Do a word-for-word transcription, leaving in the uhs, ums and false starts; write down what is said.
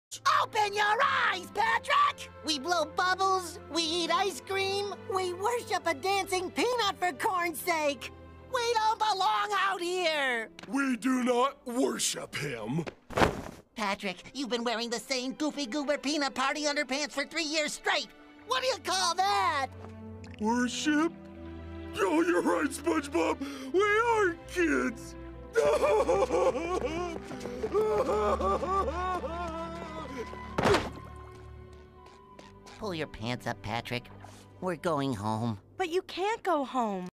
Open your eyes, Patrick! We blow bubbles, we eat ice cream, we worship a dancing peanut for corn's sake. We don't belong out here! We do not worship him. Patrick, you've been wearing the same goofy goober peanut party underpants for three years straight. What do you call that? Worship? Oh, you're right, SpongeBob. We are kids. Pull your pants up, Patrick. We're going home. But you can't go home.